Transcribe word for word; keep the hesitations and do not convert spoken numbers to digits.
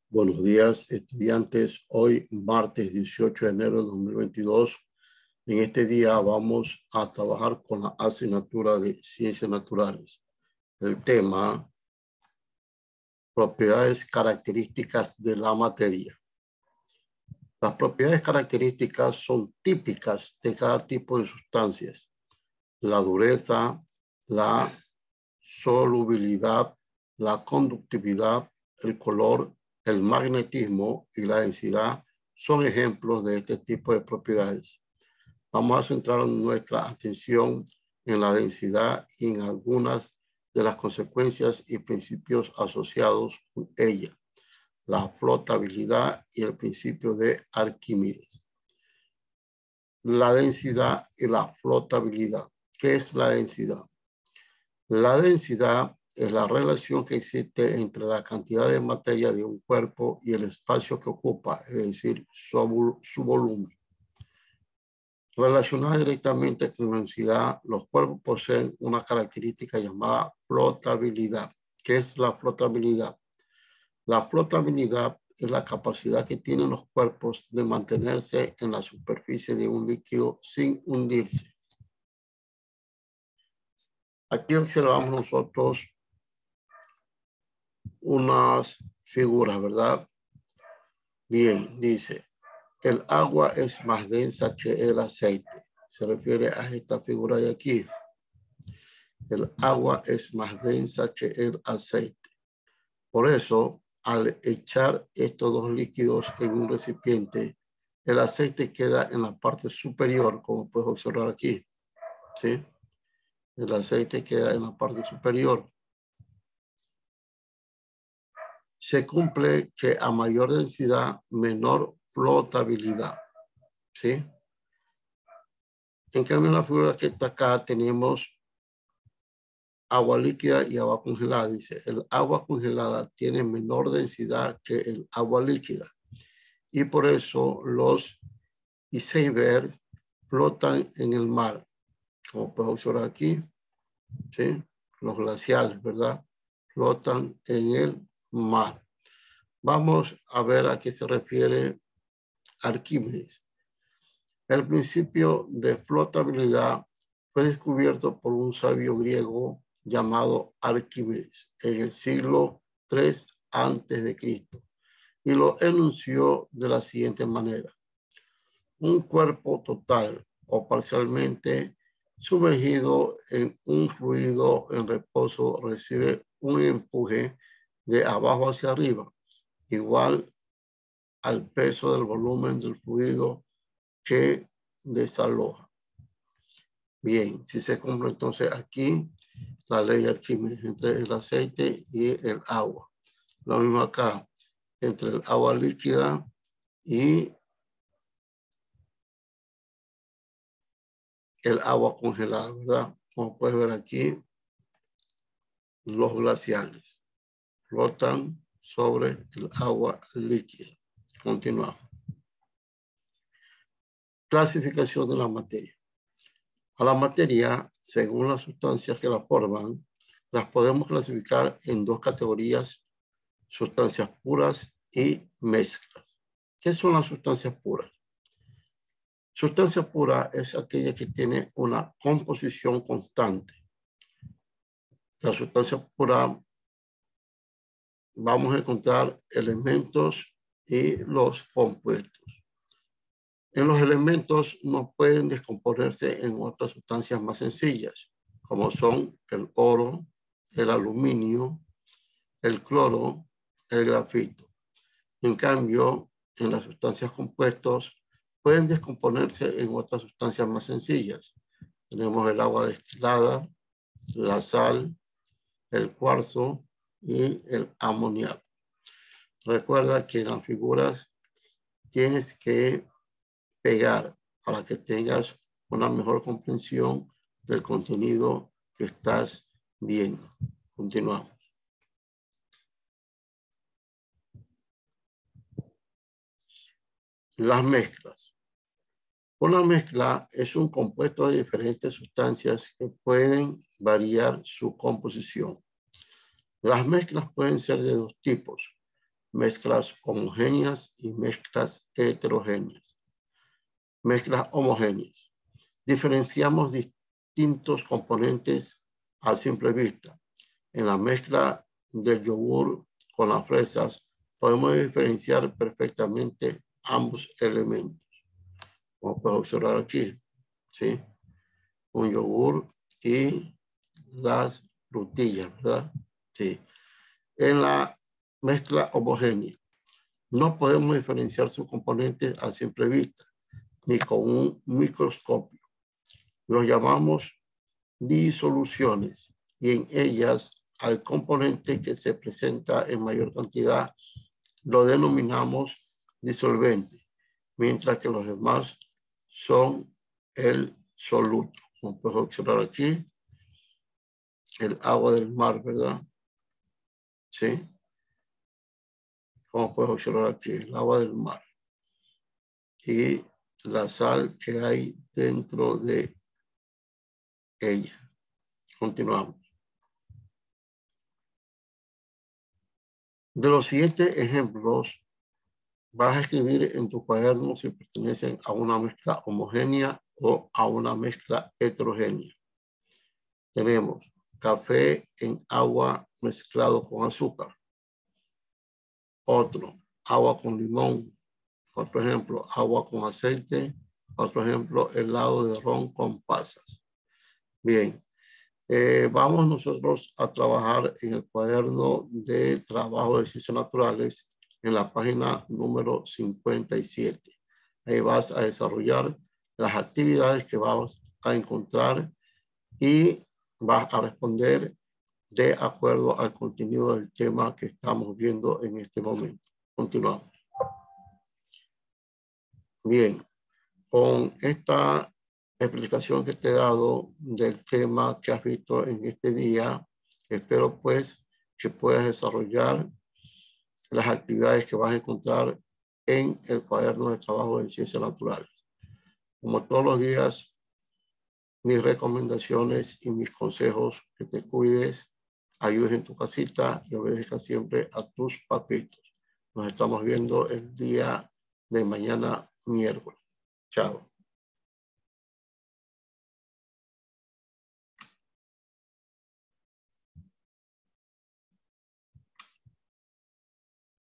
Buenos días, estudiantes. Hoy, martes dieciocho de enero de dos mil veintidós. En este día vamos a trabajar con la asignatura de Ciencias Naturales. El tema, propiedades características de la materia. Las propiedades características son típicas de cada tipo de sustancias. La dureza, la solubilidad, la conductividad, el color, el magnetismo y la densidad son ejemplos de este tipo de propiedades. Vamos a centrar nuestra atención en la densidad y en algunas de las consecuencias y principios asociados con ella, la flotabilidad y el principio de Arquímedes. La densidad y la flotabilidad. ¿Qué es la densidad? La densidad es la relación que existe entre la cantidad de materia de un cuerpo y el espacio que ocupa, es decir, su, su volumen. Relacionada directamente con la densidad, los cuerpos poseen una característica llamada flotabilidad. ¿Qué es la flotabilidad? La flotabilidad es la capacidad que tienen los cuerpos de mantenerse en la superficie de un líquido sin hundirse. Aquí observamos nosotros unas figuras, ¿verdad? Bien, dice, el agua es más densa que el aceite. Se refiere a esta figura de aquí. El agua es más densa que el aceite. Por eso, al echar estos dos líquidos en un recipiente, el aceite queda en la parte superior, como puedes observar aquí. ¿Sí? El aceite queda en la parte superior. Se cumple que a mayor densidad, menor flotabilidad. ¿Sí? En cambio, en la figura que está acá tenemos agua líquida y agua congelada. Dice, el agua congelada tiene menor densidad que el agua líquida. Y por eso los icebergs flotan en el mar. Como puedes observar aquí, ¿sí? Los glaciales, ¿verdad? Flotan en el mar. Vamos a ver a qué se refiere Arquímedes. El principio de flotabilidad fue descubierto por un sabio griego llamado Arquímedes en el siglo tres antes de Cristo y lo enunció de la siguiente manera. Un cuerpo total o parcialmente sumergido en un fluido en reposo recibe un empuje de abajo hacia arriba, igual al peso del volumen del fluido que desaloja. Bien, si se cumple entonces aquí la ley de Arquímedes entre el aceite y el agua. Lo mismo acá, entre el agua líquida y el agua congelada, ¿verdad? Como puedes ver aquí, los glaciales flotan sobre el agua líquida. Continuamos. Clasificación de la materia. A la materia, según las sustancias que la forman, las podemos clasificar en dos categorías: sustancias puras y mezclas. ¿Qué son las sustancias puras? Sustancia pura es aquella que tiene una composición constante. La sustancia pura, vamos a encontrar elementos y los compuestos. En los elementos no pueden descomponerse en otras sustancias más sencillas, como son el oro, el aluminio, el cloro, el grafito. En cambio, en las sustancias compuestos pueden descomponerse en otras sustancias más sencillas. Tenemos el agua destilada, la sal, el cuarzo y el amoníaco. Recuerda que en las figuras tienes que pegar para que tengas una mejor comprensión del contenido que estás viendo. Continuamos. Las mezclas. Una mezcla es un compuesto de diferentes sustancias que pueden variar su composición. Las mezclas pueden ser de dos tipos: mezclas homogéneas y mezclas heterogéneas. Mezclas homogéneas. Diferenciamos distintos componentes a simple vista. En la mezcla del yogur con las fresas podemos diferenciar perfectamente ambos elementos. Como puedes observar aquí, ¿sí? Un yogur y las frutillas, ¿verdad? Sí. En la mezcla homogénea no podemos diferenciar sus componentes a simple vista ni con un microscopio. Los llamamos disoluciones y en ellas al componente que se presenta en mayor cantidad lo denominamos disolvente, mientras que los demás son el soluto. Como puedes observar aquí, el agua del mar, ¿verdad? Sí. Como puedes observar aquí, el agua del mar. Y la sal que hay dentro de ella. Continuamos. De los siguientes ejemplos, vas a escribir en tu cuaderno si pertenecen a una mezcla homogénea o a una mezcla heterogénea. Tenemos café en agua mezclado con azúcar. Otro, agua con limón. Otro ejemplo, agua con aceite. Otro ejemplo, helado de ron con pasas. Bien, eh, vamos nosotros a trabajar en el cuaderno de trabajo de ciencias naturales en la página número cincuenta y siete. Ahí vas a desarrollar las actividades que vamos a encontrar y vas a responder de acuerdo al contenido del tema que estamos viendo en este momento. Continuamos. Bien, con esta explicación que te he dado del tema que has visto en este día, espero pues que puedas desarrollar las actividades que vas a encontrar en el cuaderno de trabajo de ciencias naturales. Como todos los días, mis recomendaciones y mis consejos: que te cuides, ayudes en tu casita y obedezcas siempre a tus papitos. Nos estamos viendo el día de mañana miércoles. Chao.